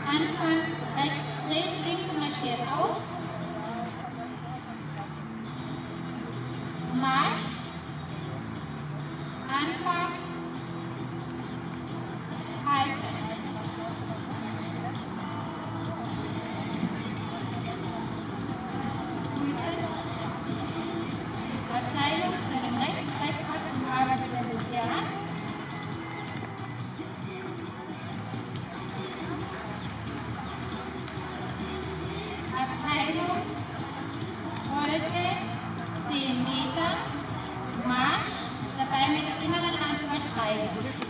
Anfang rechts dreht, links marschiert auf. Marsch. Anfang. Halten. Abteilung zu dem Rechtsrechtakt und Arbeitsstelle hier an. Abteilung, Wolke, 10 Meter, Marsch, dabei mit der inneren Hand übertreiben.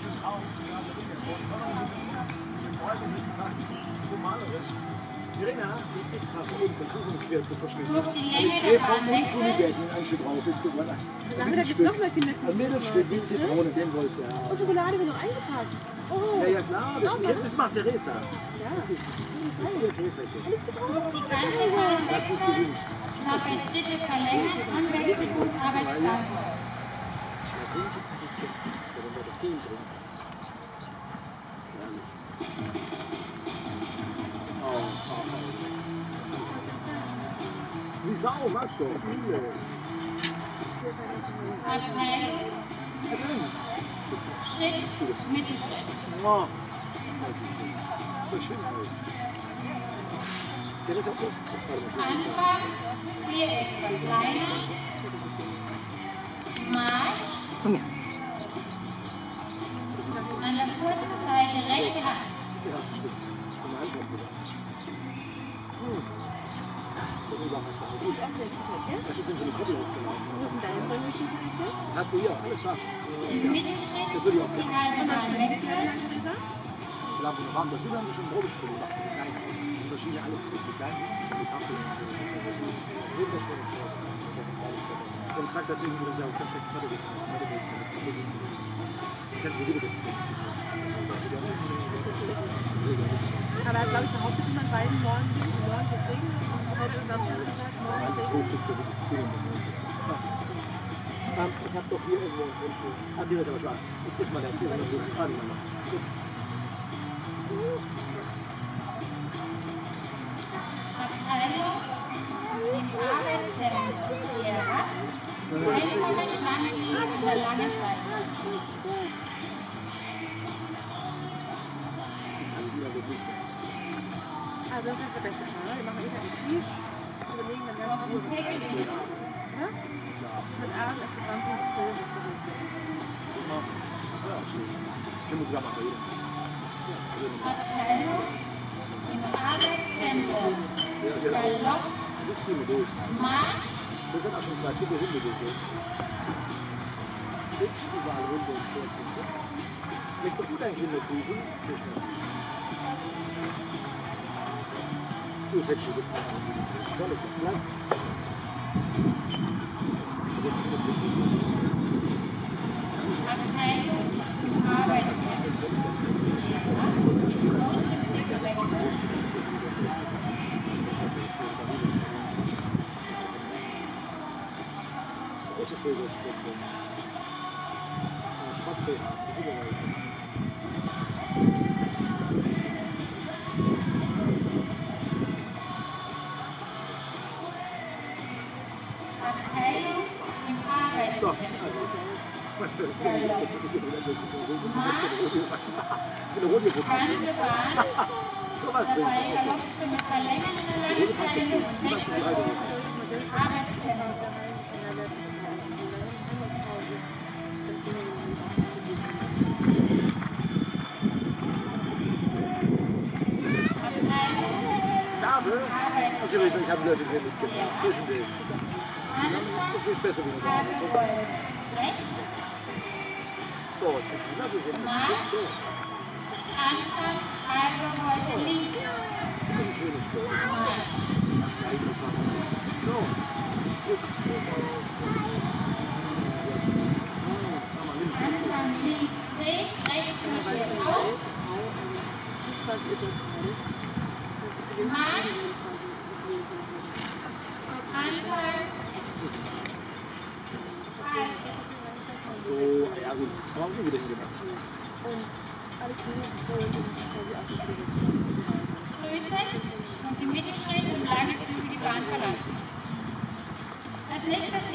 So malerisch. Irina, die extra von oben von Kuchen quer verschnitten. Durch die Länge der Vom Bahnwechsel. Gummibärchen ein Stück drauf ist, guck mal. Da gibt es noch mal Kinderkuchen. Ein Mittelstück wie Zitrone, den wollt ihr haben. Und Schokolade wird noch eingepackt. Oh. Ja, ja klar, das macht Theresa. Ja. Das ist ihr Käferchen. Die ganze Bahnwechsel. Das ist gewünscht. Knappe Schritte verlängern und wechseln zum Arbeitsplatz. Schmeckt ein bisschen, oder wird das viel drin. Herrlich. Oh, wie Sau, magst du? Viele. Abteilung, Schritt, Mittelschritt. Oh. Das war schön. Ja, das ist auch gut. Anfang, Viereck, kleiner, Marsch, Zunge. an der kurzen Seite rechte Hand. Ja, stimmt. Von der Hand wieder. So überraschend. Gut. Das ist schon eine Koppel hochgelaufen. Wo ist denn deine Vollgeschichte? Das hat sie hier, alles da. Im Mittelschritt, die halbe Bahn wechseln. Wir haben wir haben schon ein Probespiel gemacht für die Kleinen. Die Maschine, alles gut. Die Kleinen sind schon die Kaffee. Wunderschön. Ich habe gesagt, natürlich, wenn ich auf ganz schlechtes Mathe geht. Das kannst du wieder, das ist ja nicht. Aber glaube ich, behauptet jemand beiden morgen wird regnen und heute ist Samstag gesagt, morgen Nein, das regnet. hochkriegt, das ist zu. Ich habe doch hier irgendwo ein Grundstück. Ah, hier ist aber schwarz. Jetzt ist mal der 450 Grad gemacht. Ist gut. Abteilung, im Arbeitstempo, hier ab. Einfach mit Schlangen an der langen Seite. Also das ist der beste Fall. Wir machen eh ein Tisch, überlegen dann ganz Noch ein gut. Pegel weniger. Ja? Mit Abend ist gebannt und Film ist Ja, schön. Das können wir sogar mal reden. Abteilung, im Arbeitstempo, Galopp, Das ziehen wir durch. Marsch, Wir sind auch schon 2 Schritte Runde durch. Hübsch, überall Runde und Kurzen. Schmeckt doch gut ein Kinderkuchen. Du, das hätte schon getan. Tolle Platz. Abteilung, im Arbeitstempo, Rote Silberspitze. Schwarzbeer. Abteilung, im So, Arbeitstempo. also. Eine Rodeo-Programm. Ganze Bahn, So was drin. dabei Galopp mit Verlängern in der langen Seite und wechseln zum Arbeitstempo. Gabel? Und übrigens, ich habe Löffel hier mitgebracht. Zwischen das. Das ist besser wie eine Gabel. So, jetzt kannst du die Nase sehen. Das ist gut so. Anfang, halbe heute links. Das ist ein schönes Stück. Schneiden wir mal. So. Gut. Anfang links, dreht, rechts marschiert auf. Marsch. Anfang. Halt. So, ja gut. Aber auch wieder hingemacht. Und alle Kinder, die quasi auch die Größe und die Mittelschritt und lange Züge die Bahn verlassen. Als nächstes